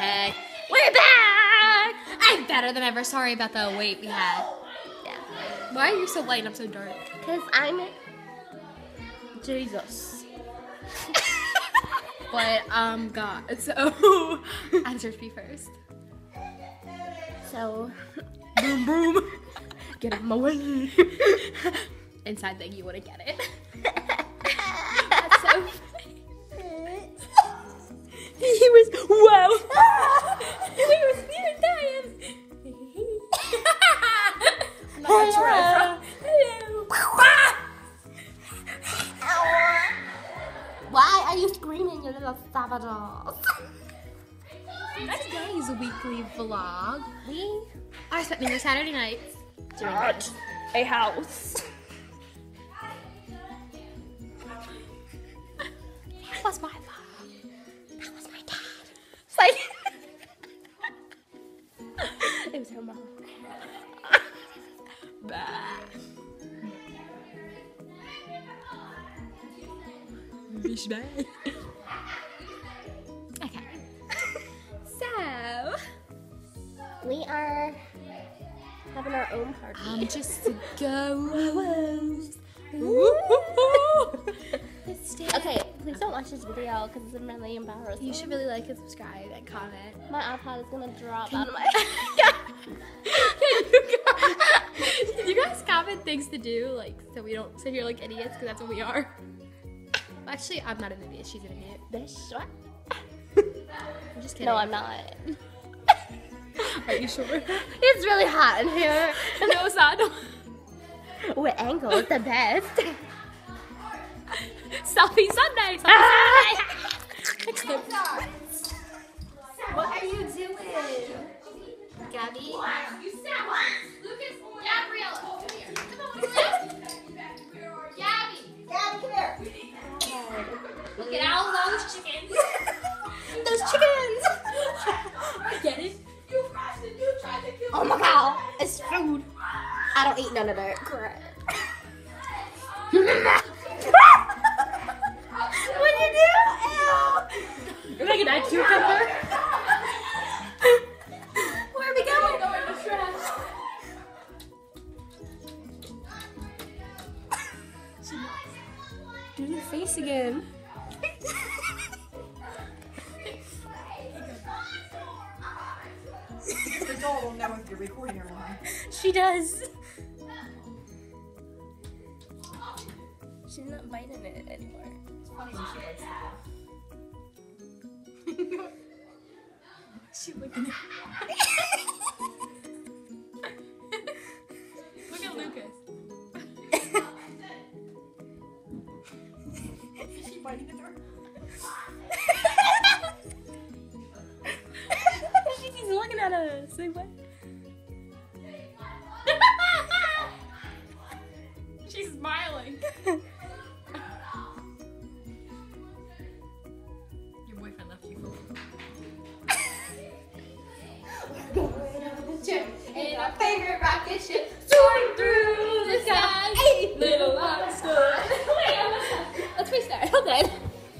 back. We're back! I'm better than ever. Sorry about the wait we had. Yeah. Why are you so light and I'm so dark? Because I'm Jesus. But, God. So, answer me first. So, Boom, boom. get out of my way. Inside thing, you wouldn't get it. That's so funny. He was, wow. He was spirit dying. I'm not sure where I'm from. Why are you screaming, you little savages? Today's weekly vlog. We are spending our Saturday nights doing At a house. That was my mom. That was my dad. It's like, it was her mom. Okay. So We are having our own party. just to go. Okay, please don't watch this video because it's really embarrassing. You should really like and subscribe and comment. My iPod is gonna drop out of my. Can you guys comment things to do, like, so we don't sit here like idiots, because that's what we are. Actually, I'm not an idiot. She's an idiot. Bitch, what? I'm just kidding. No, I'm not. Are you sure? It's really hot in here. No, it's not. With angle is the best. Selfie Sunday. What are you doing? Gabby? You said what? Lucas, Gabriella. Come on, what's this? Gabby. Gabby, come here. Look at all those chickens. Those chickens. Get it? You crashed and you tried to kill Oh my god, it's food. I don't eat none of that crap. What'd you do? Ew. You're making that cucumber? Where are we going? Do your face again. The doll will know if you're recording or not. She does. She's not biting it anymore. It's funny when she likes that. She looking at Look at Lucas. Is she biting the door? She's looking at us. Like, what? She's smiling. Your boyfriend left you. In our favorite rocket ship, soaring through the sky. Hey, Little monster. let's restart. Okay.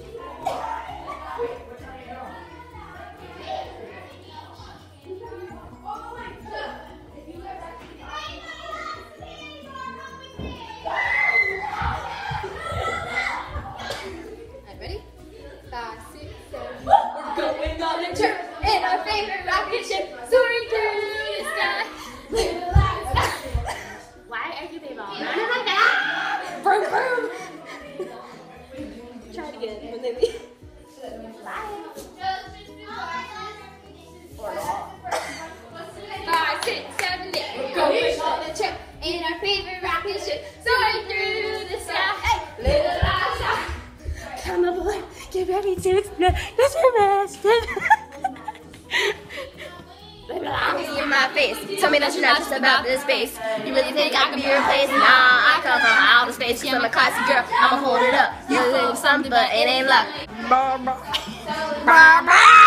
Ready? 5, 6, 7. We're going on a trip in our favorite rocket ship, soaring through the sky. Little lights. Why are you being all Vroom, vroom. Try it again when they leave. Five, 6, 7, 8. We're going on a trip in our favorite rocket ship, soaring through the sky. Hey, little lights. Come on, boy. Get ready to explode. That's your best. In my face. Tell me that you're not just about this space. You really think I can be replaced? Nah, I come from outer space. I'm a classy girl. I'ma hold it up. You're a little something, but it ain't luck.